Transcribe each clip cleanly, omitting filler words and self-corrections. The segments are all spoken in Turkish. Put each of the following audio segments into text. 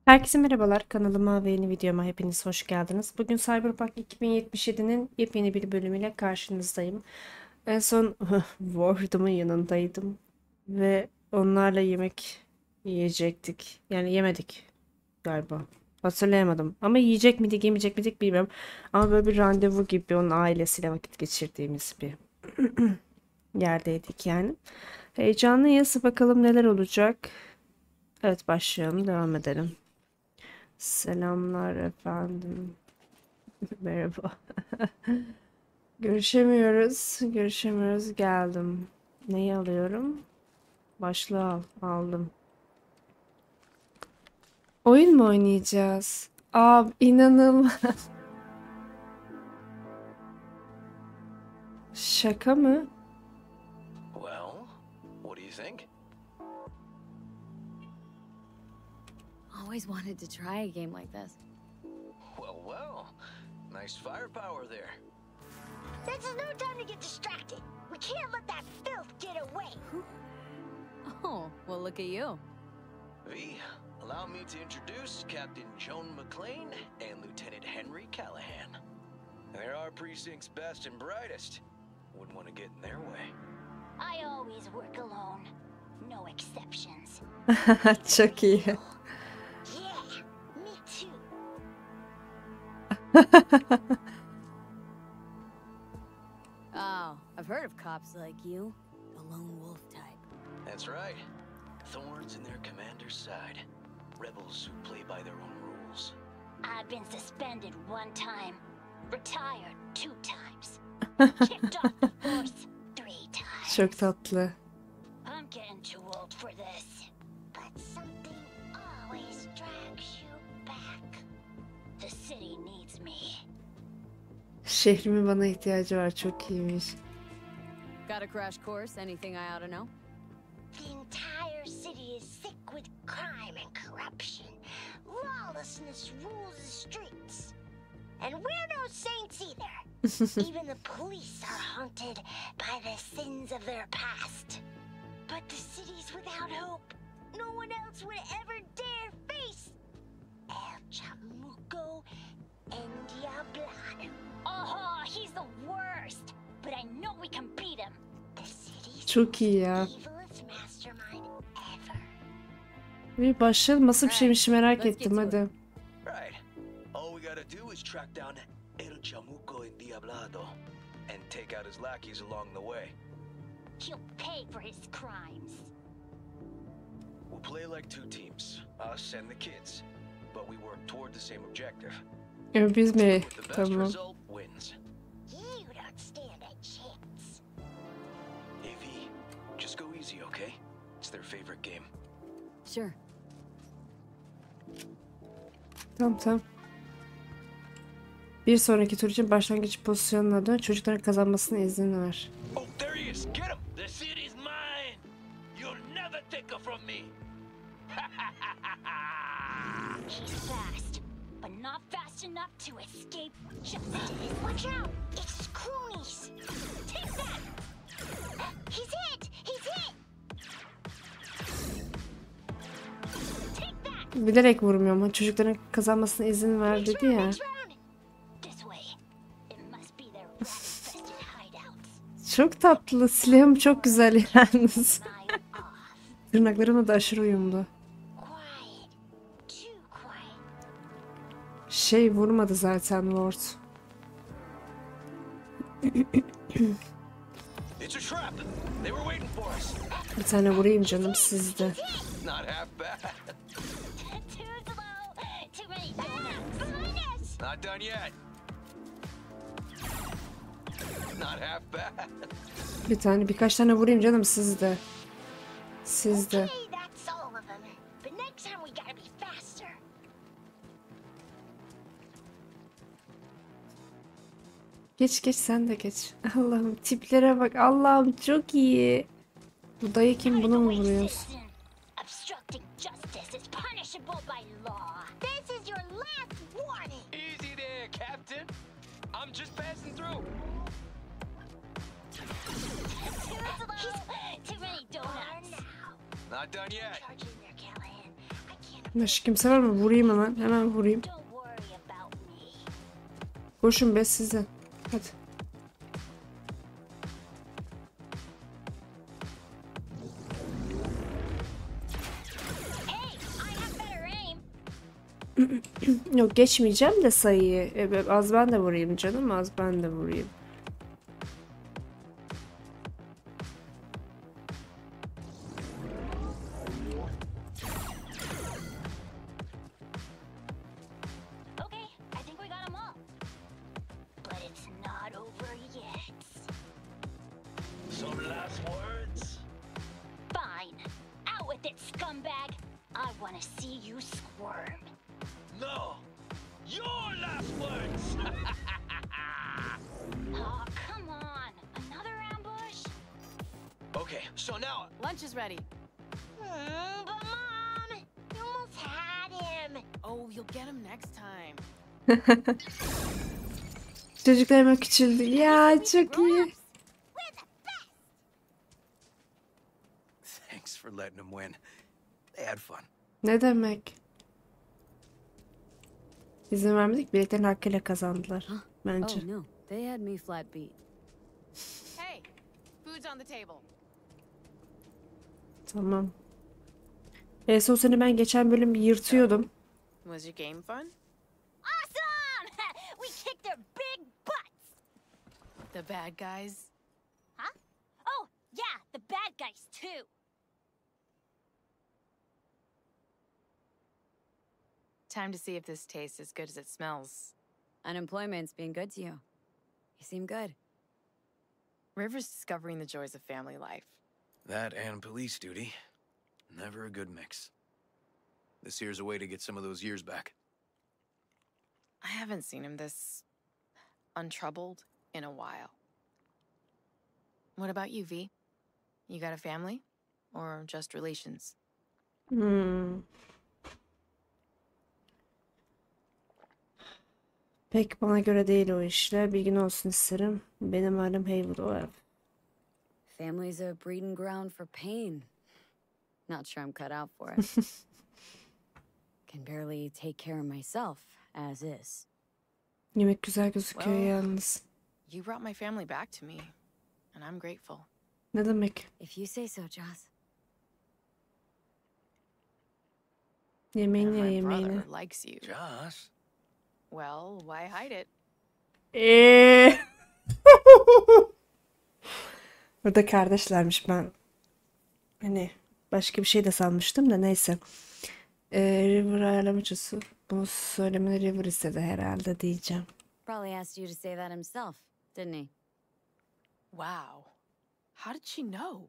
Herkese merhabalar, kanalıma ve yeni videoma hepiniz hoş geldiniz. Bugün Cyberpunk 2077'nin yepyeni bir bölümüyle karşınızdayım. En son Ward'ımın yanındaydım ve onlarla yemek yiyecektik. Yani yemedik galiba. Hatırlayamadım. Ama yiyecek miydik, yemeyecek miydik bilmiyorum. Ama böyle bir randevu gibi onun ailesiyle vakit geçirdiğimiz bir yerdeydik yani. Heyecanlıyız. Bakalım neler olacak. Evet, başlayalım, devam edelim. Selamlar efendim. Merhaba. Görüşemiyoruz. Görüşemiyoruz. Geldim. Neyi alıyorum? Başlığı al. Aldım. Oyun mu oynayacağız? Abi inanılmaz. Şaka mı? Well, what do you think? Always wanted to try a game like this. Well. Nice firepower there. This is no time to get distracted. We can't let that filth get away. Oh, well, look at you. V, allow me to introduce Captain Joan McClane and Lieutenant Henry Callahan. They're our precinct's best and brightest. Wouldn't want to get in their way. I always work alone. No exceptions. Çok iyi. Yeah, me too. Oh, I've heard of cops like you. The lone wolf type. That's right. Thorns in their commander's side. Rebels who play by their own rules. I've been suspended one time. Retired 2 times. Kicked off the force 3 times. Çok tatlı. I'm getting too old for this. But something always drags you back. The city needs me. Şehrimin bana ihtiyacı var. Çok iyiymiş. Got a crash course? Anything I ought to know? The entire city is sick with crime and corruption. Lawlessness rules the streets. And we're no saints either. Even the police are haunted by the sins of their past. But the city's without hope. No one else would ever dare face El Chamuco and Diablado. Oh, he's the worst. But I know we can beat him. The city's Çok iyi ya. evilest mastermind ever. Bir başlayalım. Nasıl bir şeymiş merak Let's get ettim. to Hadi. Right. All we gotta do is track down El Chamuco and Diablado and take out his lackeys along the way. He'll pay for his crimes. We'll play like 2 teams, us and the kids, but we work toward the same objective. Biz mi? The best Tamam. result wins. You don't stand a chance. AV, just go easy, okay? It's their favorite game. Sure. Tamam. Bir sonraki tur için başlangıç pozisyonuna dön. Çocukların kazanmasına izin ver. Oh, there he is! Get him! The city's mine! You'll never take her from me! He's fast, but not fast enough to escape justice. Watch out! It's cronies! Take that! He's hit! He's hit! Take that! Bilerek vurmuyorum. Çocukların kazanmasına izin ver dedi ya. Next round! This way. It must be their rat-infested hideouts. Çok tatlı. Silahım çok güzel yalnız. My off. Tırnaklarımla da aşırı uyumlu. Quiet. Too quiet. Şey vurmadı zaten Ward. It's a trap! They were waiting for us! Bir tane vurayım canım sizde. Not half bad. Too slow. Too many donuts. Behind us! Not done yet. Not half bad. Birkaç tane vurayım canım sizde. Sizde. Okay, that's all of them. But next time we gotta be faster. Geç sen de geç. Allah'ım tiplere bak. Allah'ım çok iyi. Bu dayı kim, bunu mu vuruyoruz? Citizen, obstructing justice is punishable by law. This is your last warning. Easy there, Captain. I'm just passing through. Too slow. Too many donuts. Not done yet. Charge in there, Callahan. I can't Başka kimse var mı? Vurayım hemen. Hemen vurayım. Don't worry about me. Koşun be size. Hadi. Hey, I have better aim. Yok geçmeyeceğim de sayıyı. Az ben de vurayım canım. Az ben de vurayım. Okay, I think we got them all. But it's not over yet. Some last words? Fine. Out with it, scumbag. I want to see you squirm. No! Your last words! Oh, come on. Another ambush? Okay, so now Lunch is ready. But Mom, you almost had him. Oh, you'll get him next time. Çocuklar hemen küçüldü. Ya çok iyi. We're the best. thanks for letting them win. They had fun. Ne demek? İzin vermedik. Biletlerin hakkıyla kazandılar. Bence. Oh no, they had me flat beat. Hey, food's on the table. Tamam. Son sene ben geçen bölüm yırtıyordum. Was your game fun? Awesome! We kicked their big butts. The bad guys? Huh? Oh, yeah, the bad guys too. Time to see if this tastes as good as it smells. Unemployment's been good to you. You seem good. River's discovering the joys of family life. That and police duty. Never a good mix. This here's a way to get some of those years back. I haven't seen him this untroubled in a while. What about you, V? You got a family? Or just relations? Pek bana göre değil o işler. Bilgin olsun isterim. Benim ailem Haywood o ev. Family's a breeding ground for pain. Not sure I'm cut out for it. Can barely take care of myself, as is. Yemek güzel gözüküyor Well- yalnız. You brought my family back to me, and I'm grateful. Ne demek? If you say so, Joss. Yemeğini And ye my yemeğini. brother likes you. Joss? Well, why hide it? Burada kardeşlermiş ben. Hani başka bir şey de sanmıştım da neyse. River ayarlamacısı. Bunu söylemeni River istedi herhalde diyeceğim. Probably asked you to say that himself, didn't he? Wow. How did she know?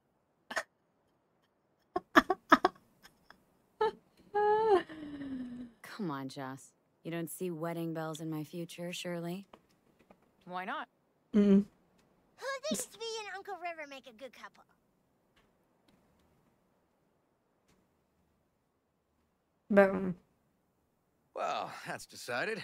Come on, Joss. You don't see wedding bells in my future, surely? Why not? Hı. Who thinks me and Uncle River make a good couple? Ben Well, that's decided.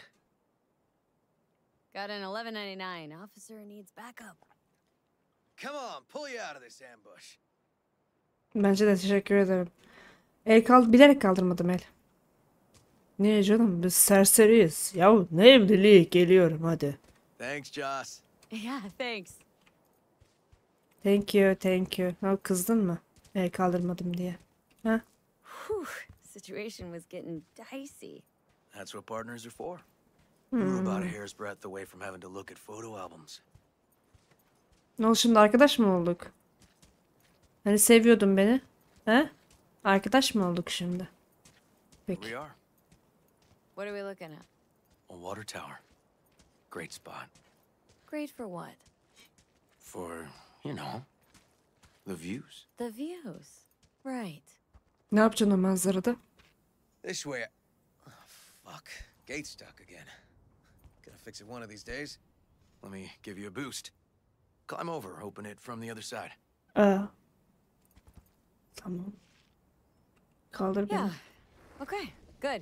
Got an 1199. Officer needs backup. Come on, pull you out of this ambush. bence de teşekkür ederim. Bilerek kaldırmadım el. Niye canım? Biz serseriyiz. Yahu ne evliliği geliyorum hadi. Thanks, Joss. Yeah, thanks. Thank you, thank you. Ha, kızdın mı? El kaldırmadım diye. Ha? Whew. Situation was getting dicey. That's what partners are for. We were about a hair's breadth away from having to look at photo albums. Ne oldu şimdi arkadaş mı olduk? Hani seviyordun beni. He? Arkadaş mı olduk şimdi? Here Peki. we are. What are we looking at? A water tower. Great spot. Great for what? For, you know, the views. The views. Right. Ne yapacaksın o manzarada? This way. Oh, fuck. Gate's stuck again. Gonna fix it one of these days. Let me give you a boost. Climb over, open it from the other side. Aa. Tamam. Kaldır beni. Yeah. Okay, good.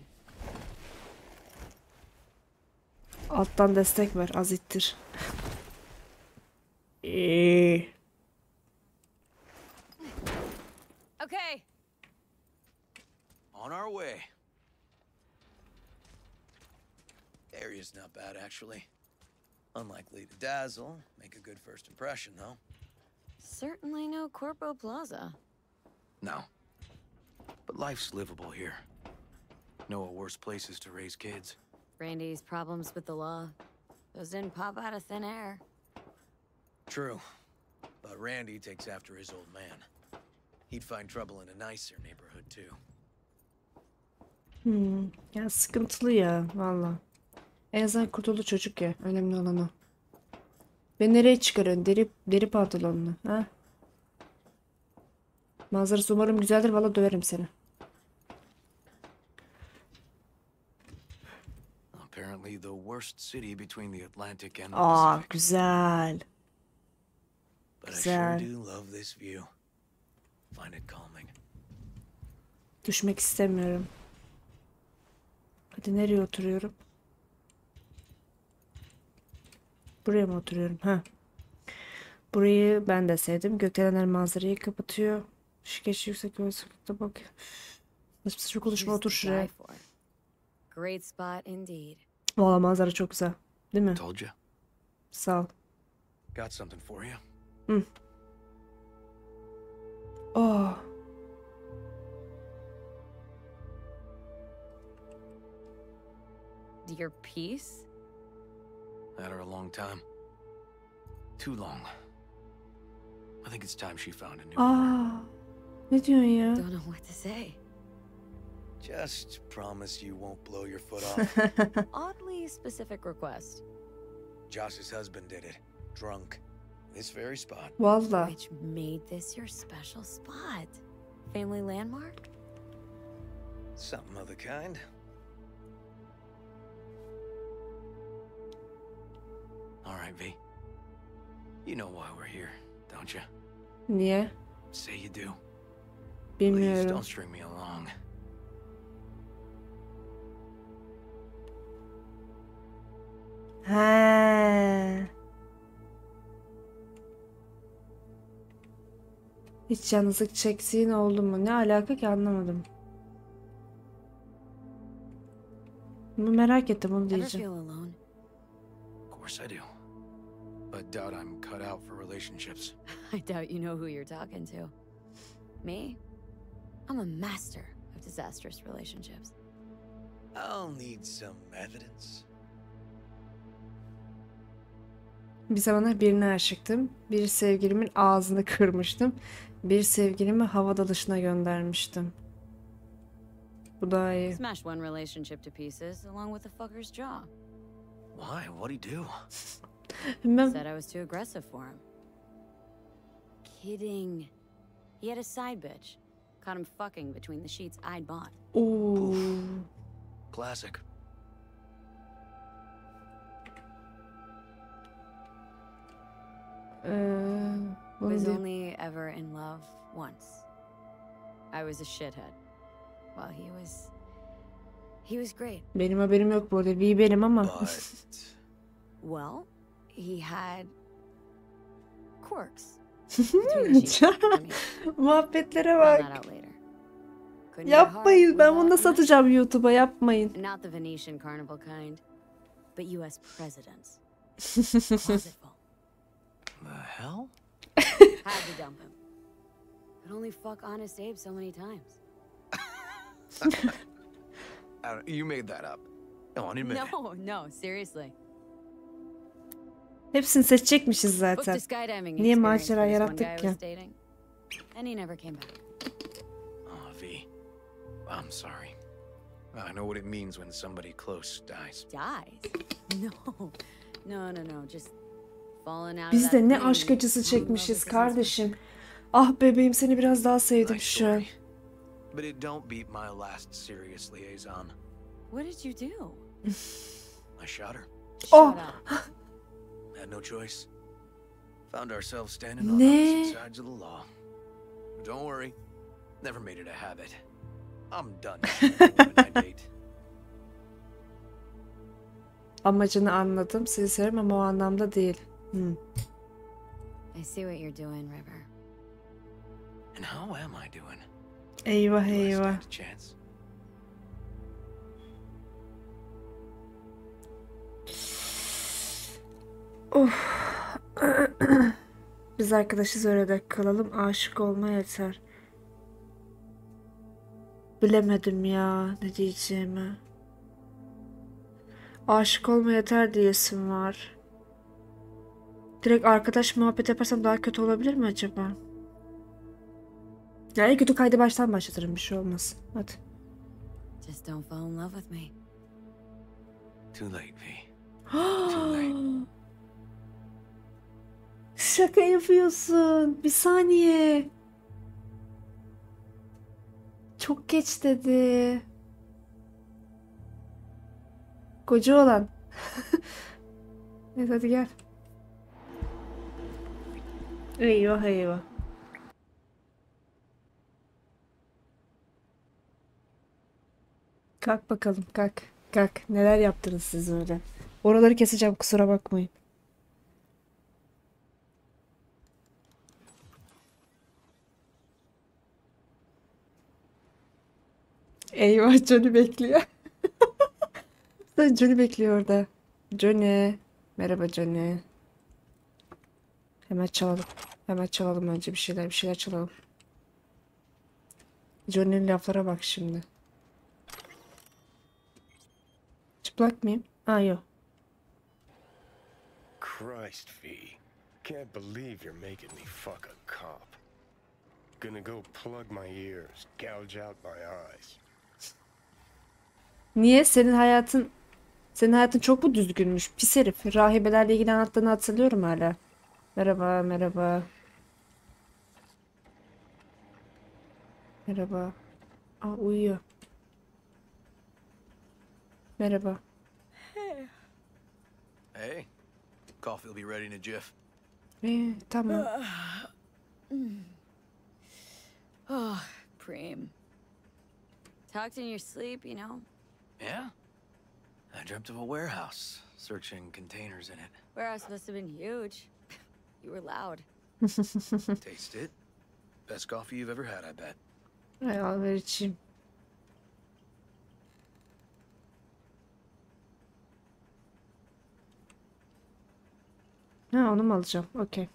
Alttan destek ver. Az ittir. Okay. On our way. Area's not bad, actually. Unlikely to dazzle. Make a good first impression, though. Certainly no Corpo Plaza. No. But life's livable here. Know of worse places to raise kids. Randy's problems with the law. Those didn't pop out of thin air. True. But Randy takes after his old man. He'd find trouble in a nicer neighborhood, too. Ya sıkıntılı ya valla. En azından kurtuldu çocuk ya. Önemli olan o. Ve nereye çıkarıyorsun? Deri pantolonunu. Ha? Manzarası umarım güzeldir. Valla döverim seni. Apparently the worst city between the Atlantic and the Aa Pacific. güzel. But I güzel. sure do love this view. Find it calming. Düşmek istemiyorum. Hadi nereye oturuyorum? Buraya mı oturuyorum? Ha. Burayı ben de sevdim. Gökdelenler manzarayı kapatıyor. Şikeç yüksek olasılıkta bak. Nasıl sıcak konuşma Here's otur to şuraya. die for. Great spot indeed. Valla manzara çok güzel. Değil mi? Told you. Sağ ol. Got something for you. Oh. Your piece? Had her a long time. Too long. I think it's time she found a new owner. Aa. Ne diyorsun ya? Don't know what to say. Just promise you won't blow your foot off. Oddly specific request. Josh's husband did it. Drunk. This very spot. Valla. Which made this your special spot? Family landmark? Something of the kind. All right, V. You know why we're here, don't you? Niye? Say you do. Please Bilmiyorum. don't string me along. He. Hiç yalnızlık çektiğin oldu mu? Ne alaka ki anlamadım. Bunu merak ettim onu Ever diyeceğim. feel alone? Of course I do. But doubt I'm cut out for relationships. I doubt you know who you're talking to. Me? I'm a master of disastrous relationships. I'll need some evidence. Bir zamanlar birine aşıktım. Bir sevgilimin ağzını kırmıştım. Bir sevgilimi hava dalışına göndermiştim. Bu daha iyi. Smashed one relationship to pieces along with the fucker's jaw. Why? What'd he do? Bilmem. Said I was too aggressive for him. Kidding. He had a side bitch. Caught him fucking between the sheets I'd bought. Oo. Classic. Bunu Was di- only ever in love once. I was a shithead. Well, he was great. Benim haberim yok bu arada. Bir benim ama. But Well, he had quirks. Between the sheets. I mean, Muhabbetlere found bak. that out later. Couldn't get hard Yapmayın. Ben bunu without da satacağım YouTube'a. Yapmayın. Not the Venetian carnival kind, but U.S. presidents. Closetful. the hell? Had to dump him. Could only fuck Honest Abe so many times. You made that up. Go on, admit it. No, seriously. Hepsini seçecekmişiz Booked a zaten. skydiving Niye experience macera for this one yarattık guy I ki? was dating. And he never came back. Oh, V. I'm sorry. I know what it means when somebody close dies. Dies? No. Just falling out of Biz that de ne plane aşk acısı and çekmişiz love with his kardeşim. Ah bebeğim seni biraz daha sevdim Nice şu an. story. But it don't beat my last serious liaison. What did you do? I shot her. Oh. Shut up. Had no choice. Found ourselves standing on Ne? opposite sides of the law. But don't worry. Never made it a habit. I'm done shooting women I date. Amacını anladım. Sizi severim ama o anlamda değil. I see what you're doing, River. And how am I doing? Eyvah Do I eyvah. stand a chance? Of. Biz arkadaşız, öyle de kalalım. Aşık olma yeter. Bilemedim ya ne diyeceğimi. Aşık olma yeter diyesim var. Direkt arkadaş muhabbet yaparsam daha kötü olabilir mi acaba? Ya en kötü kaydı baştan başlatırım, bir şey olmaz. Hadi. Just don't fall in love with me. Too late, V. Too late. Şaka yapıyorsun. Bir saniye. Çok geç dedi. Koca olan. Evet hadi gel. Eyvah eyvah. Kalk bakalım kalk. Kalk. Neler yaptınız siz öyle. Oraları keseceğim, kusura bakmayın. Eyvah, Johnny bekliyor. Johnny bekliyor orada. Johnny. Merhaba Johnny. Hemen çalalım. Hemen çalalım önce bir şeyler çalalım. Johnny'nin laflara bak şimdi. Çıplak mıyım? Aa yok. Christ, V. Can't believe you're making me fuck a cop. Gonna go plug my ears, gouge out my eyes. Niye? Senin hayatın çok mu düzgünmüş? Pis herif. Rahibelerle ilgili anlattığını hatırlıyorum hala. Merhaba, merhaba. Merhaba. Aa, uyuyor. Merhaba. Hey, coffee will be ready in a jiff. Tamam. Oh, Preem. Talked in your sleep, you know? Yeah? I dreamt of a warehouse, searching containers in it. Warehouse must have been huge. You were loud. Taste it. Best coffee you've ever had, I bet. Ay, al ver içeyim. Ha, onu mu alacağım? Okey.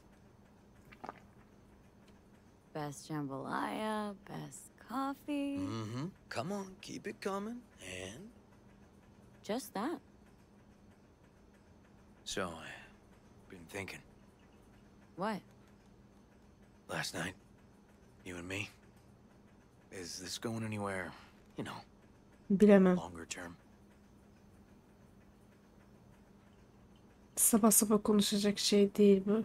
Best jambalaya, best coffee. Mm-hmm. Come on, keep it coming. And Just that. so I've been thinking. What? Last night, you and me. Is this going anywhere, you know, Bilemem. longer term? Sabah sabah konuşacak şey değil bu.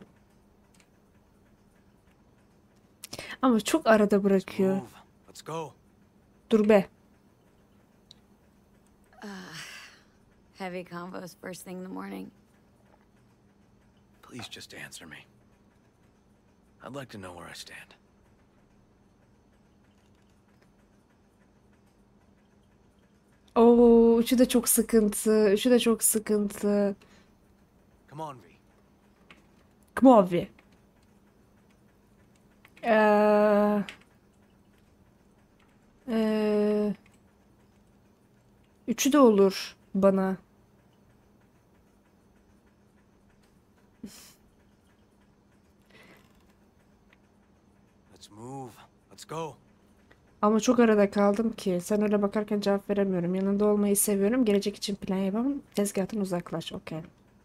Ama çok arada bırakıyor. Move. Let's go. Dur be. Heavy combos first thing in the morning. Please just answer me. I'd like to know where I stand. Oo, üçü de çok sıkıntı. Üçü de çok sıkıntı. Come on, V. Come on be. Ee, üçü de olur bana. Let's move. Let's go. Ama çok arada kaldım ki. Sen öyle bakarken cevap veremiyorum. Yanında olmayı seviyorum. Gelecek için plan yapamam. Tezgahtan uzaklaş. Okey.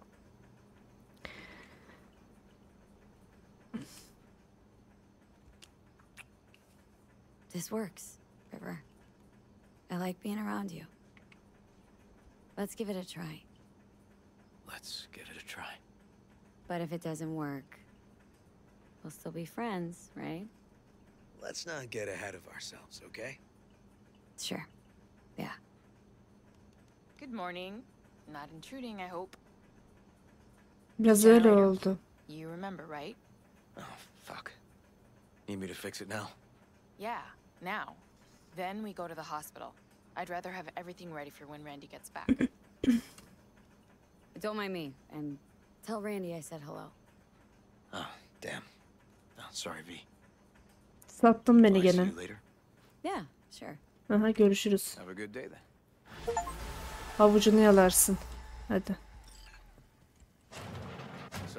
This works, River. I like being around you. Let's give it a try. Let's give it a try. But if it doesn't work, we'll still be friends, right? Let's not get ahead of ourselves, okay? Sure. Yeah. Good morning. Not intruding, I hope. Biraz öyle Generator. oldu. You remember, right? Oh, fuck. Need me to fix it now? Yeah, now. Then we go to the hospital. I'd rather have everything ready for when Randy gets back. Don't mind me, and tell Randy I said hello. Oh, damn. Oh, sorry, V. Sattın beni Will I see gene. you later? Yeah, sure. Aha, görüşürüz. Have a good day then. Havucunu yalarsın. Hadi.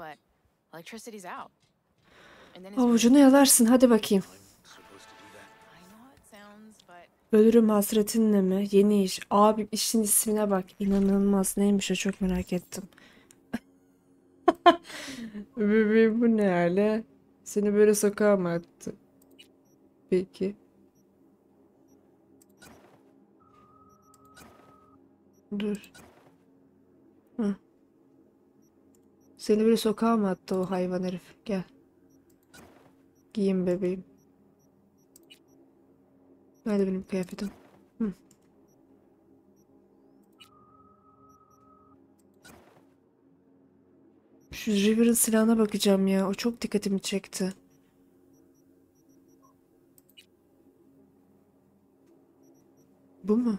but electricity's out. And then Avucunu yalarsın. Hadi bakayım. I know it sounds, but Ölürüm hasretinle mi? Yeni iş. Abi işin ismine bak. İnanılmaz. Neymiş o, çok merak ettim. Bebeğim, bu ne hale? Seni böyle sokağa mı attı? Peki. Dur. Hı. Seni böyle sokağa mı attı o hayvan herif? Gel. Giyin bebeğim. Nerede benim kıyafetim? Hı. Şu River'ın silahına bakacağım ya. O çok dikkatimi çekti. Bu mu?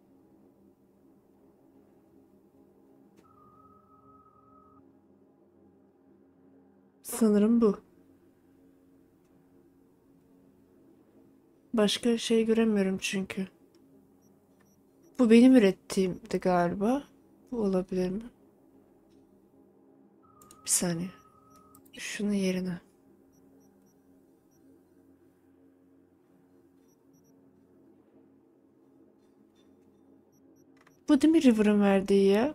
Sanırım bu. Başka şey göremiyorum çünkü. Bu benim ürettiğimdi galiba. Bu olabilir mi? Bir saniye. Şunu yerine. Bu değil mi River'ın verdiği ya?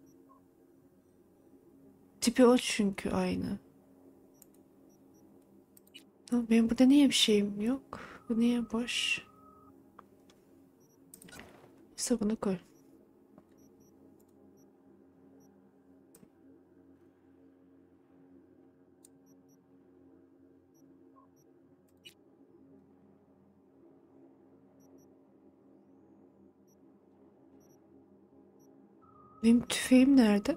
Tipi o çünkü aynı. Tamam, benim burada niye bir şeyim yok? Bu niye boş? Neyse bunu koy. Benim tüfeğim nerede?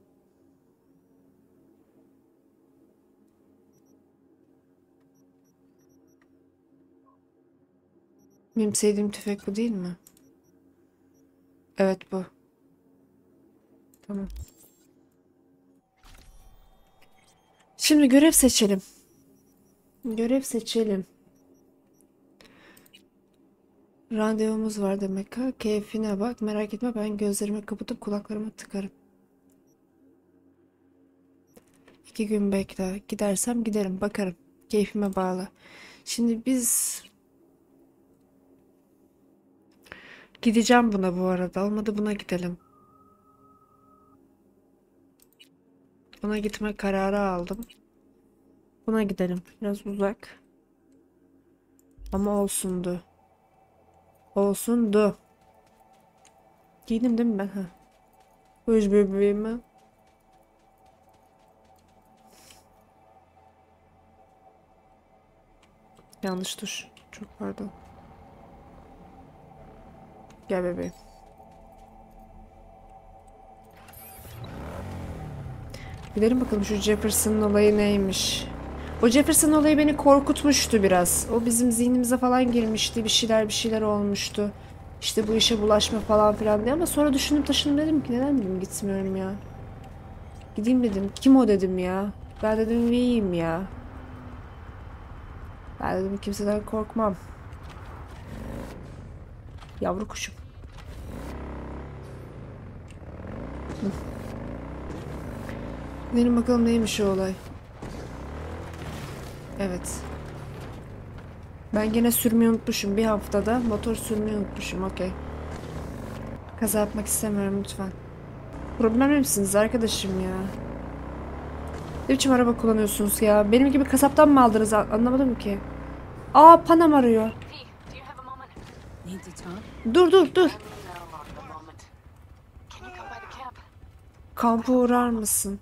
Benim sevdiğim tüfek bu değil mi? Evet, bu. Tamam. Şimdi görev seçelim. Görev seçelim. Randevumuz var demek ha. Keyfine bak. Merak etme, ben gözlerimi kapatıp kulaklarımı tıkarım. 2 gün bekle. Gidersem giderim. Bakarım. Keyfime bağlı. Şimdi biz... Gideceğim buna bu arada. Olmadı buna gidelim. Buna gitme kararı aldım. Buna gidelim. Biraz uzak. Ama olsundu. Olsundu. Giydim değil mi ben? Ha. Hoş bebeğime. Yanlış tuş. Çok pardon. Gel bebeğim. Gidelim bakalım şu Jefferson'ın olayı neymiş. O Jefferson olayı beni korkutmuştu biraz. O bizim zihnimize falan girmişti. Bir şeyler olmuştu. İşte bu işe bulaşma falan filan diye. Ama sonra düşündüm taşındım, dedim ki neden dedim gitmiyorum ya. Gideyim dedim. Kim o dedim ya. Ben dedim iyiyim ya. Ben dedim kimseden korkmam. Yavru kuşum. Gidelim bakalım neymiş o olay. Evet. Ben gene sürmeyi unutmuşum. Bir haftada motor sürmeyi unutmuşum. Okey. Kaza yapmak istemiyorum lütfen. Problem misiniz arkadaşım ya? Ne biçim araba kullanıyorsunuz ya? Benim gibi kasaptan mı aldınız? Anlamadım ki. Aa, Panam arıyor. Dur. Kampa uğrar mısın?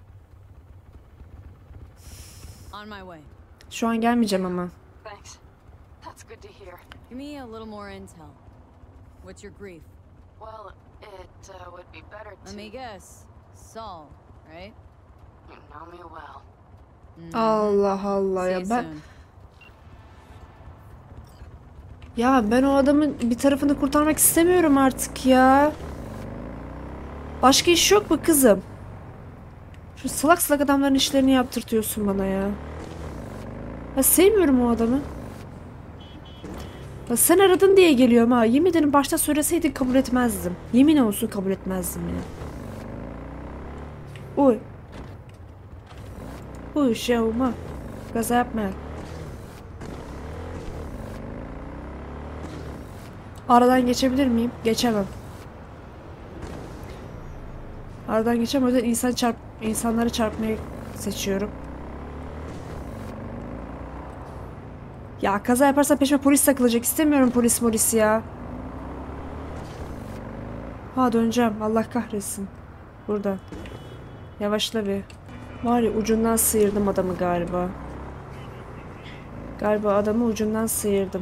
On my way. Şu an gelmeyeceğim ama. Thanks. That's good to hear. Give me a little more intel. What's your grief? Well, it would be better to... Let me guess. Saul, right? You know me well. Allah Allah See ya you ben... soon. Ya ben o adamın bir tarafını kurtarmak istemiyorum artık ya. Başka iş yok mu kızım? Şu salak salak adamların işlerini yaptırtıyorsun bana ya. Ben sevmiyorum o adamı. Ya sen aradın diye geliyorum ha. Yemin ederim başta söyleseydin kabul etmezdim. Yemin olsun kabul etmezdim ya. Oy. Bu işe olma. Gaza yapma. Aradan geçebilir miyim? Geçemem. Aradan geçemem. O yüzden insanları çarpmayı seçiyorum. Ya kaza yaparsa peşime polis takılacak. İstemiyorum polis ya. Ha döneceğim. Allah kahretsin. Buradan. Yavaşla bir. Var ya ucundan sıyırdım adamı galiba. Galiba adamı ucundan sıyırdım.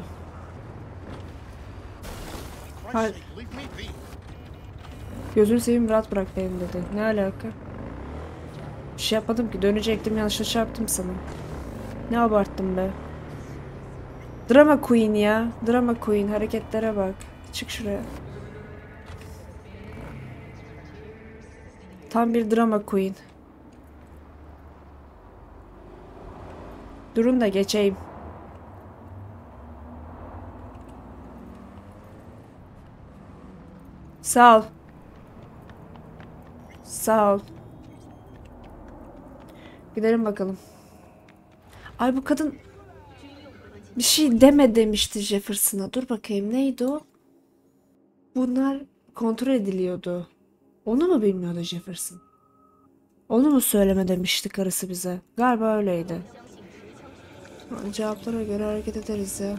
Gözünü seveyim rahat bırak beni dedi. Ne alaka? Bir şey yapmadım ki. Dönecektim yanlışlıkla çarptım sana. Ne abarttım be. Drama Queen ya. Drama Queen. Hareketlere bak. Çık şuraya. Tam bir drama queen. Durun da geçeyim. Sağ ol. Sağ ol. Gidelim bakalım. Ay bu kadın bir şey deme demişti Jefferson'a. Dur bakayım neydi o? Bunlar kontrol ediliyordu. Onu mu bilmiyordu Jefferson? Onu mu söyleme demişti karısı bize? Galiba öyleydi. Cevaplara göre hareket ederiz ya.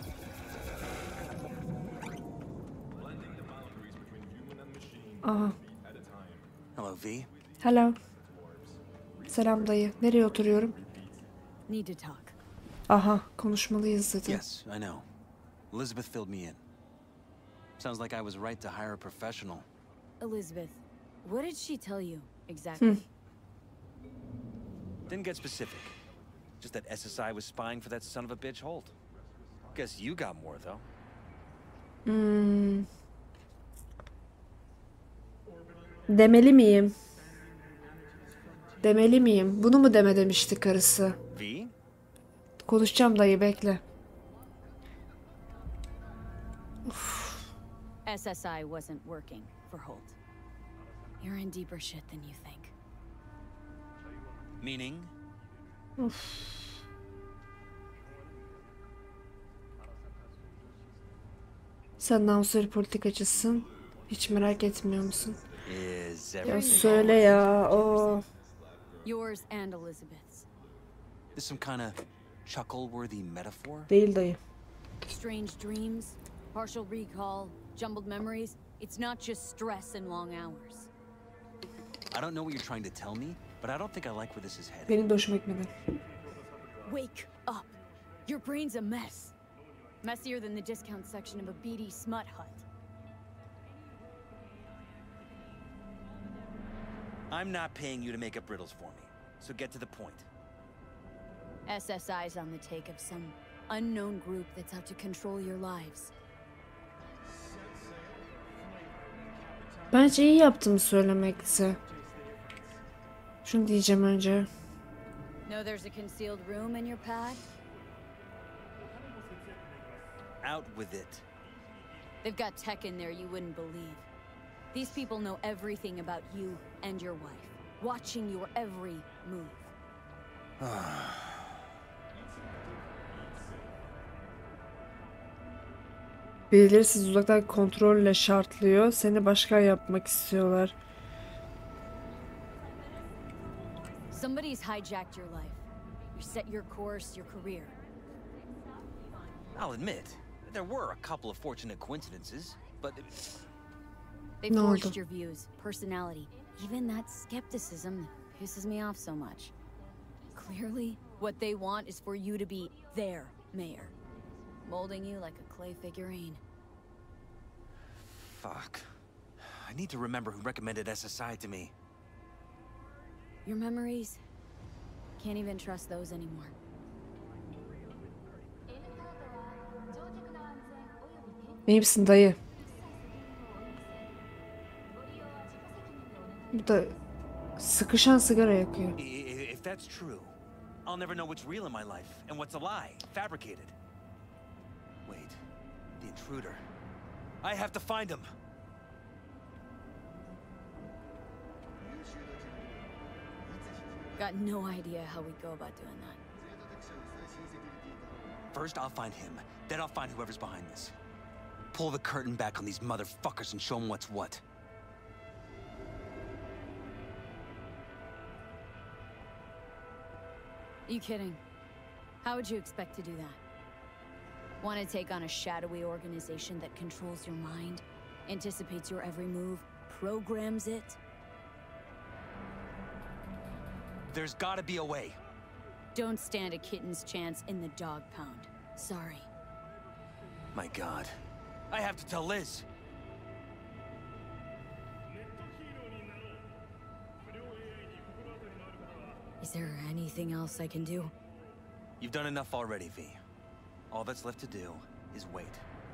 Aha. Hello, V. Hello. Selam dayı. Nereye oturuyorum? Need to talk. Aha, konuşmalıyız dedi. Yes, I know. Elizabeth filled me in. Sounds like I was right to hire a professional. Elizabeth, what did she tell you exactly? Didn't get specific. Just that SSI was spying for that son of a bitch Holt. Guess you got more, though. Demeli miyim? Demeli miyim? Bunu mu deme demişti karısı? V? Konuşacağım dayı bekle. SSI wasn't working for Holt. You're in deeper shit than you think. Meaning? Sen namuslu politikacısın. Hiç merak etmiyor musun? Is Ya everything söyle ya. O. Yours and Elizabeth's. this some kind of chuckle-worthy metaphor? Değil dayı. Strange dreams, partial recall, jumbled memories. It's not just stress and long hours. I don't know what you're trying to tell me, but I don't think I like where this is headed. Benim de hoşuma gitmedi. Wake up. Your brain's a mess. Messier than the discount section of a beady smut hut. I'm not paying you to make up riddles for me, so get to the point. SSI's on the take of some unknown group that's out to control your lives. Bence iyi yaptım söylemekte. Şunu diyeceğim önce. Know there's a concealed room in your pad? Out with it. They've got tech in there you wouldn't believe. These people know everything about you and your wife, watching your every move. Birileri sizi uzaktan kontrolle şartlıyor. Seni başkan yapmak istiyorlar. Somebody's hijacked your life. You set your course, your career. I'll admit, there were a couple of fortunate coincidences, but They Ne forged oldu? your views, personality, even that skepticism that pisses me off so much. Clearly, what they want is for you to be their mayor, molding you like a clay figurine. fuck. I need to remember who recommended SSI to me. Your memories, can't even trust those anymore. İyi misin dayı? Bu da sıkışan sigara yakıyor. If that's true, I'll never know what's real in my life and what's a lie, fabricated. Wait, the intruder. I have to find him. Got no idea how we go about doing that. First, I'll find him. Then I'll find whoever's behind this. Pull the curtain back on these motherfuckers and show them what's what. You kidding? How would you expect to do that? Want to take on a shadowy organization that controls your mind, anticipates your every move, programs it? There's gotta be a way. Don't stand a kitten's chance in the dog pound. Sorry. My God. I have to tell Liz. Is there anything else I can do? You've done enough already, V. All that's left to do is wait.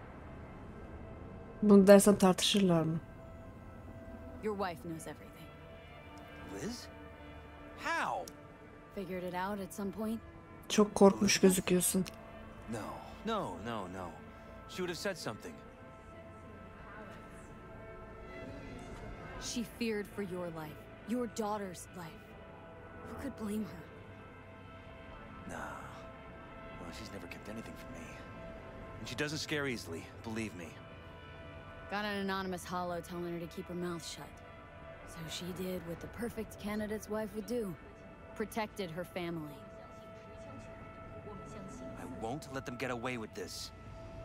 Bunu dersen tartışırlar mı? Your wife knows everything. Liz? How? Figured it out at some point? Çok korkmuş gözüküyorsun. No. She would have said something. She feared for your life, your daughter's life. Who could blame her? Nah. Well, she's never kept anything from me. And she doesn't scare easily, believe me. Got an anonymous hollow telling her to keep her mouth shut. So she did what the perfect candidate's wife would do. Protected her family. I won't let them get away with this.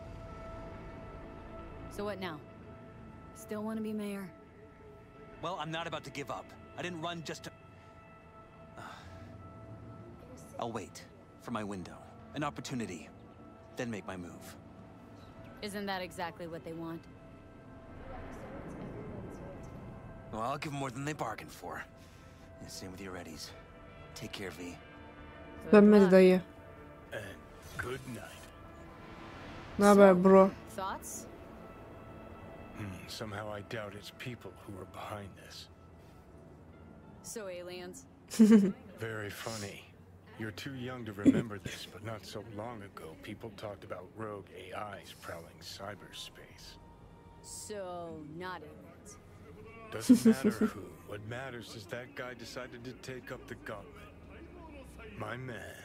So what now? Still want to be mayor? Well, I'm not about to give up. I didn't run just to... I'll wait for my window, an opportunity, then make my move. Isn't that exactly what they want? Well, I'll give them more than they bargained for. And same with your Eddies. Take care, V. Dönmedi dayı. And good night. Ne haber bro? Thoughts? Somehow I doubt it's people who are behind this. So aliens? Very funny. You're too young to remember this, but not so long ago, people talked about rogue AIs prowling cyberspace. So, not aliens. Doesn't matter who. What matters is that guy decided to take up the gauntlet. My man.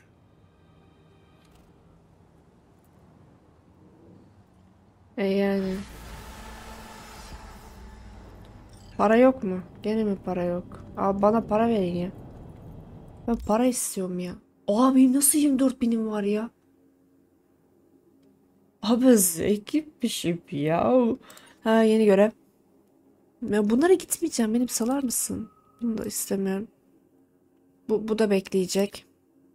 Yani. Para yok mu? Gene mi para yok? Abi bana para verin ya. Ben para istiyorum ya. Abi nasıl 24.000'im var ya? Abi zekiymişim ya. Ha yeni görev. Ya bunlara gitmeyeceğim. Beni bir salar mısın? Bunu da istemiyorum. Bu da bekleyecek.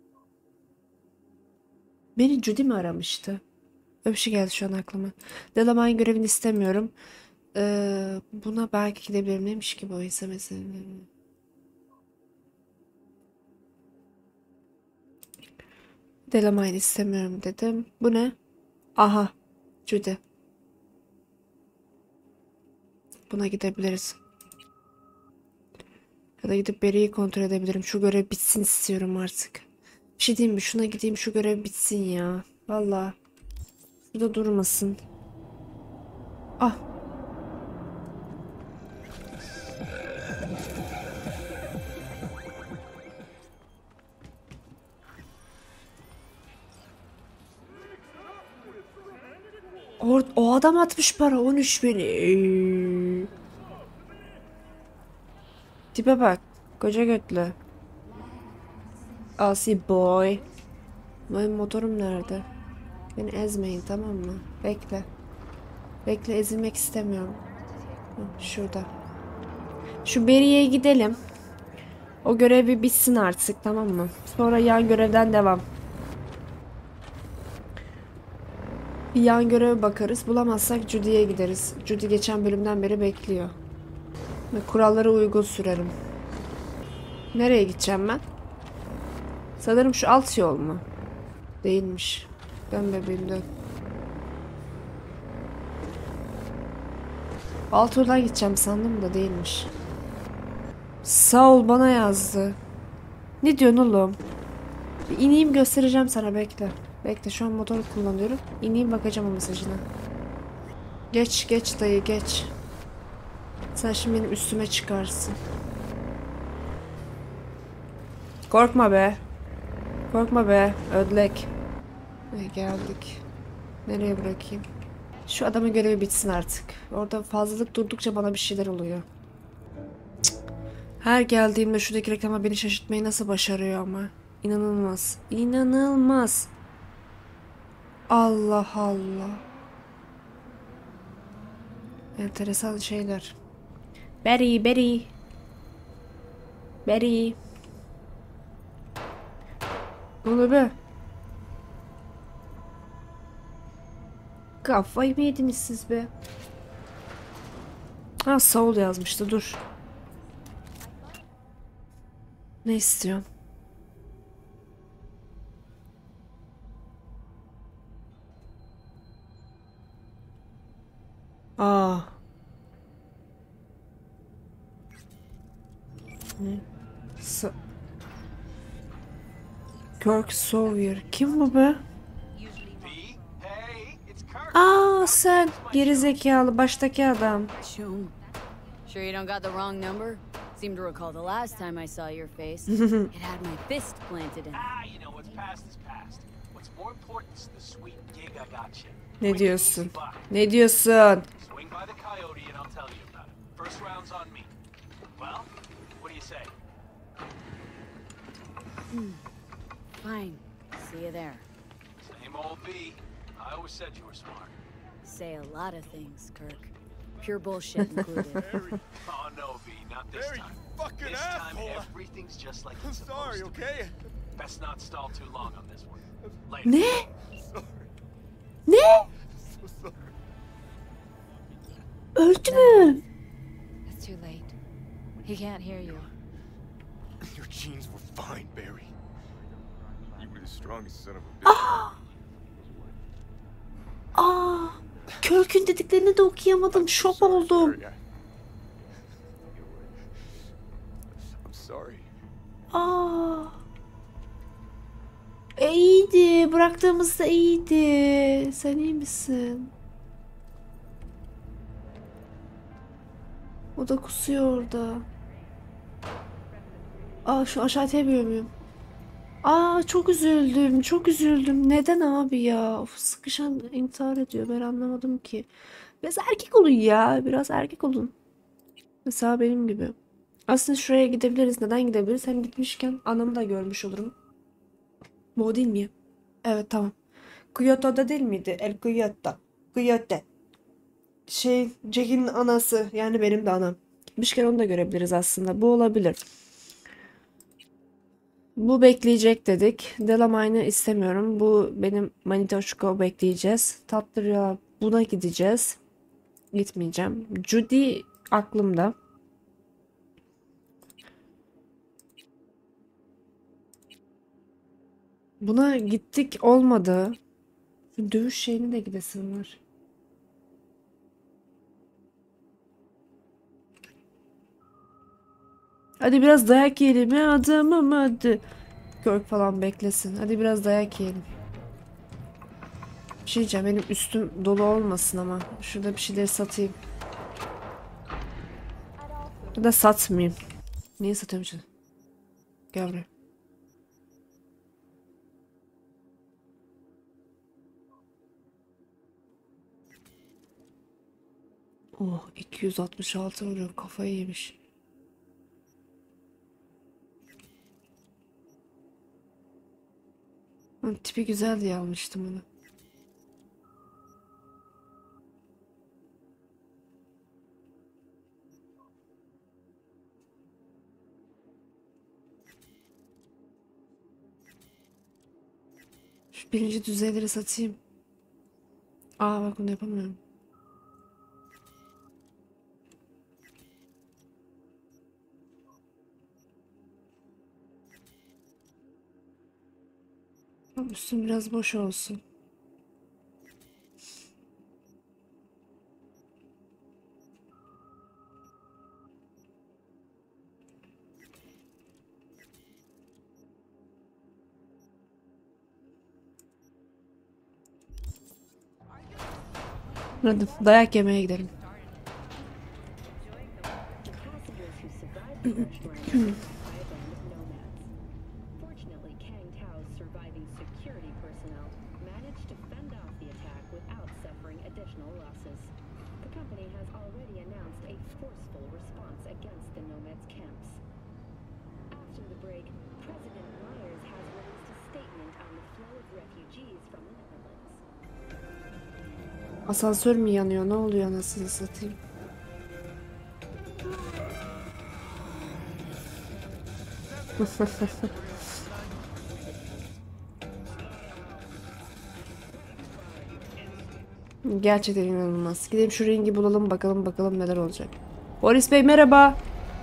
Beni Judy mi aramıştı? Öyle bir şey geldi şu an aklıma. Delamine görevini istemiyorum. Buna belki gidebilirim. Neymiş ki bu izlemesi? Delamine istemiyorum dedim. Bu ne? Aha. Judy. Buna gidebiliriz. Ya da gidip Barry'i kontrol edebilirim. Şu görev bitsin istiyorum artık. Bir şey diyeyim mi? Şuna gideyim şu görev bitsin ya. Vallahi. Burada durmasın. Ah. O adam atmış para 13.000. Tipe bak. Koca götlü. Asi boy. Benim motorum nerede? Beni ezmeyin tamam mı? Bekle. Bekle ezilmek istemiyorum. Şurada. Şu Barry'e gidelim. O görevi bitsin artık tamam mı? Sonra yan görevden devam. Bir yan göreve bakarız. Bulamazsak Judy'ye gideriz. Judy geçen bölümden beri bekliyor. Ve kurallara uygun sürerim. Nereye gideceğim ben? Sanırım şu alt yol mu? Değilmiş. Dön bebeğim dön. Alt yoldan gideceğim sandım da değilmiş. Sağ ol bana yazdı. Ne diyorsun oğlum? Bir ineyim göstereceğim sana bekle. Bekle şu an motor kullanıyorum. İneyim bakacağım o mesajına. Geç geç dayı geç. Sen şimdi benim üstüme çıkarsın. Korkma be. Korkma be. Ödlek. Geldik. Nereye bırakayım? Şu adamın görevi bitsin artık. Orada fazlalık durdukça bana bir şeyler oluyor. Cık. Her geldiğimde şuradaki reklama beni şaşırtmayı nasıl başarıyor ama. İnanılmaz. İnanılmaz. Allah Allah. Enteresan şeyler. Berry, berry. Berry. Ne oluyor be? Kafayı mı yediniz siz be? Ha, Soul yazmıştı, dur. Ne istiyorsun? Aa. Ne? Kirk Sawyer. Kim bu be? Aa, sen gerizekalı baştaki adam. Joan. Sure you don't got the wrong number? Seem to recall the last time I saw your face. It had my fist planted in it. You know what's past is past. What's more important is the sweet gig I got you. Ne diyorsun? Ne diyorsun? Swing by the coyote and I'll tell you about it. First round's on me. Well, what do you say? Fine. See you there. Same old B. I always said you were smart. Say a lot of things, Kirk. Pure bullshit included. Oh no, V, not this time. Fucking This time asshole. everything's just like it's Sorry, supposed to okay? be. Best not stall too long on this one. Later. Ne? Sorry. Ne? So sorry. Öldü mü? It's too late. He can't hear you. Your genes were fine, Barry. You were the strongest son of a bitch. Aa, Kirk'ün dediklerini de okuyamadım. Şok oldum. I'm sorry. Aa. İyiydi. Bıraktığımızda iyiydi. Sen iyi misin? O da kusuyor orada. Aa, şu aşağı atabiliyor muyum? Aa, çok üzüldüm. Çok üzüldüm. Neden abi ya? Of, sıkışan intihar ediyor. Ben anlamadım ki. Biraz erkek olun ya. Biraz erkek olun. Mesela benim gibi. Aslında şuraya gidebiliriz. Neden gidebiliriz? Hem gitmişken anamı da görmüş olurum. Bu o değil mi? Evet, tamam. Kyoto'da değil miydi? El Kyoto. Kyoto. Jack'in anası. Yani benim de anam. Gitmişken onu da görebiliriz aslında. Bu olabilir. Bu bekleyecek dedik. Delamine'ı istemiyorum. Bu benim Manitoshko bekleyeceğiz. Tatlıya buna gideceğiz. Gitmeyeceğim. Judy aklımda. Buna gittik, olmadı. Şu dövüş şeyine de gidesim var. Hadi biraz dayak yiyelim ya adamım, hadi. Kirk falan beklesin. Hadi biraz dayak yiyelim. Bir şey diyeceğim, benim üstüm dolu olmasın ama. Şurada bir şeyleri satayım. Ya da satmayayım. Niye satıyorum şimdi? Gel buraya. Oh, 266 vuruyor, kafayı yemiş. Tipi güzel diye almıştım onu. Şu birinci düzeyleri satayım. Aa, bak bunu yapamıyorum. Üstüm biraz boş olsun. Hadi dayak yemeye gidelim. personnel managed to fend off the attack without suffering additional losses. The company has already announced a forceful response against the Nomads camps. After the break, President Myers has released a statement on the flow of refugees from the Netherlands. Asansör mü yanıyor? Ne oluyor anasını satayım? Gerçekten inanılmaz. Gidelim şu ringi bulalım bakalım neler olacak. Boris Bey merhaba.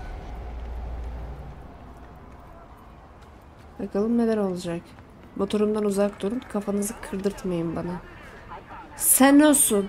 Bakalım neler olacak. Motorumdan uzak durun. Kafanızı kırdırtmayın bana. Sen olsun.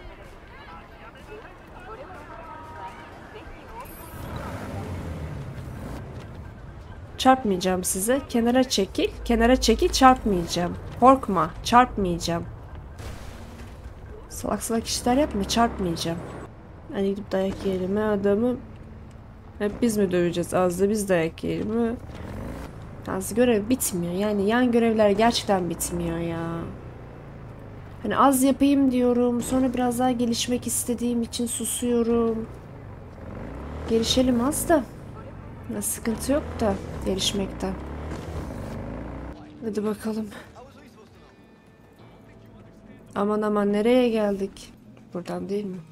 Çarpmayacağım size. Kenara çekil. Kenara çekil. Çarpmayacağım. Korkma. Çarpmayacağım. Salak salak işler yapma. Çarpmayacağım. Hani gidip dayak yiyelim mi adamı? Hep biz mi döveceğiz? Az da biz dayak yiyelim mi? Az görev bitmiyor. Yani yan görevler gerçekten bitmiyor ya. Hani az yapayım diyorum. Sonra biraz daha gelişmek istediğim için susuyorum. Gelişelim az da. Ya sıkıntı yok da gelişmekten. Hadi bakalım. Aman aman nereye geldik? Buradan değil mi?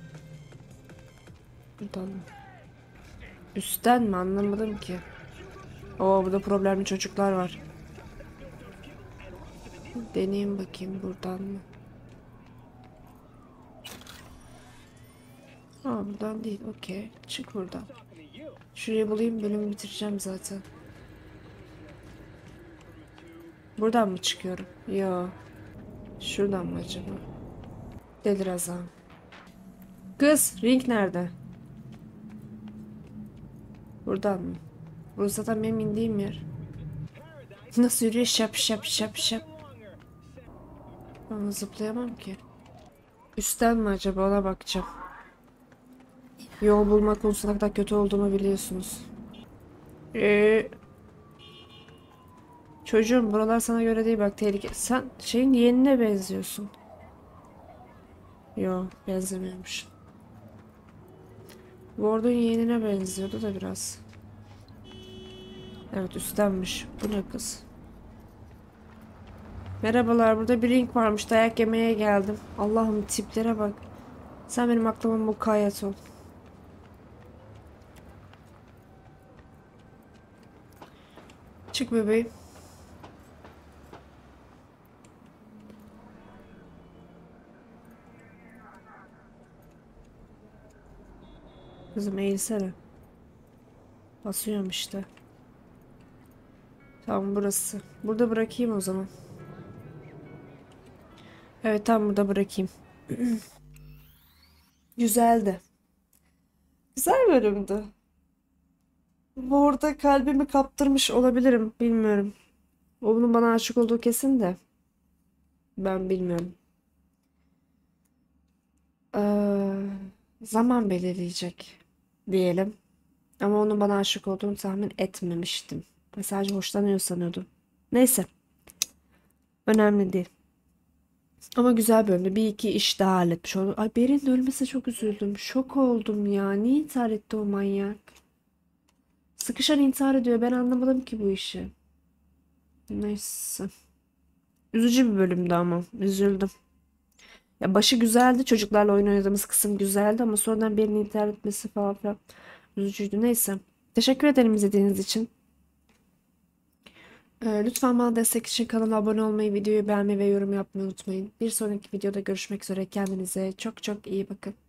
Buradan mı? Üstten mi? Anlamadım ki. Oo burada problemli çocuklar var. Deneyeyim bakayım buradan mı? Aa buradan değil. Okey. Çık buradan. Şurayı bulayım. Bölümü bitireceğim zaten. Buradan mı çıkıyorum? Yo. Şuradan mı acaba? Deli Razan. Kız, ring nerede? Buradan mı? Burası zaten benim indiğim yer. Nasıl yürüyor? Şap şap şap şap. Ama zıplayamam ki. Üstten mi acaba? Ona bakacağım. Yol bulma konusunda kadar kötü olduğumu biliyorsunuz. Çocuğum buralar sana göre değil bak tehlike. Sen şeyin yeğenine benziyorsun. Yo benzemiyormuş. Ward'un yeğenine benziyordu da biraz. Evet üsttenmiş. Bu ne kız? Merhabalar burada bir ring varmış. Dayak yemeye geldim. Allah'ım tiplere bak. Sen benim aklıma mukayyet ol. Çık bebeğim. Kızım eğilsene. Basıyorum işte. Tamam burası. Burada bırakayım o zaman. Evet tam burada bırakayım. Güzeldi. Güzel bölümdü. Bu orada kalbimi kaptırmış olabilirim. Bilmiyorum. Onun bana aşık olduğu kesin de. Ben bilmiyorum. Zaman belirleyecek diyelim. Ama onun bana aşık olduğunu tahmin etmemiştim. Sadece hoşlanıyor sanıyordum. Neyse. Önemli değil. Ama güzel bölümdü. Bir iki iş daha halletmiş oldu. Ay Berin ölmesine çok üzüldüm. Şok oldum ya. Niye intihar etti o manyak? Sıkışan intihar ediyor. Ben anlamadım ki bu işi. Neyse. Üzücü bir bölümdü ama. Üzüldüm. Ya başı güzeldi. Çocuklarla oyun oynadığımız kısım güzeldi ama sonradan birinin intihar etmesi falan filan üzücüydü. Neyse. Teşekkür ederim izlediğiniz için. Lütfen bana destek için kanala abone olmayı, videoyu beğenmeyi ve yorum yapmayı unutmayın. Bir sonraki videoda görüşmek üzere. Kendinize çok çok iyi bakın.